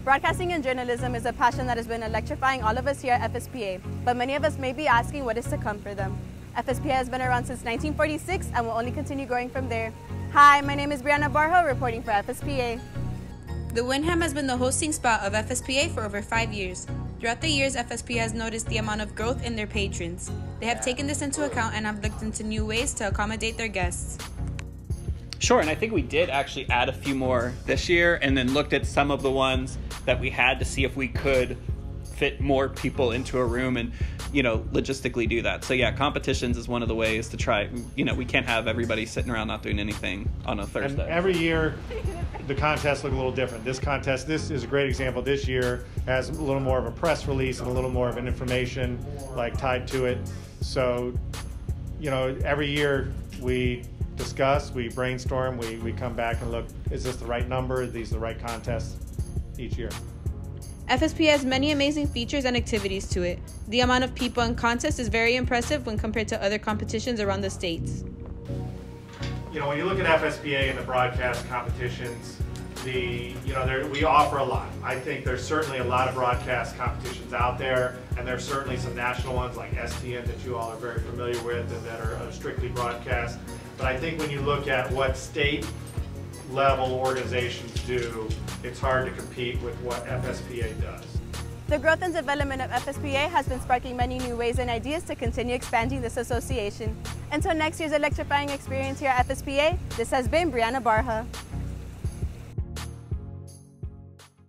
Broadcasting and journalism is a passion that has been electrifying all of us here at FSPA, but many of us may be asking what is to come for them. FSPA has been around since 1946 and will only continue growing from there. Hi, my name is Brianna Barjo, reporting for FSPA. The Wyndham has been the hosting spot of FSPA for over 5 years. Throughout the years, FSPA has noticed the amount of growth in their patrons. They have taken this into account and have looked into new ways to accommodate their guests. Sure, and I think we did actually add a few more this year and then looked at some of the ones that we had to see if we could fit more people into a room and, logistically do that. So yeah, competitions is one of the ways to try, we can't have everybody sitting around not doing anything on a Thursday. And every year, the contests look a little different. This is a great example. This year has a little more of a press release and a little more of an information tied to it. So, every year we discuss, we brainstorm, we come back and look, is this the right number? Are these the right contests each year? FSPA has many amazing features and activities to it. The amount of people in contests is very impressive when compared to other competitions around the states. When you look at FSPA and the broadcast competitions, we offer a lot. I think there's certainly a lot of broadcast competitions out there, and there's certainly some national ones like STN that you all are very familiar with and that are strictly broadcast. But I think when you look at what state level organizations do, it's hard to compete with what FSPA does. The growth and development of FSPA has been sparking many new ways and ideas to continue expanding this association. Until next year's electrifying experience here at FSPA, this has been Brianna Barja.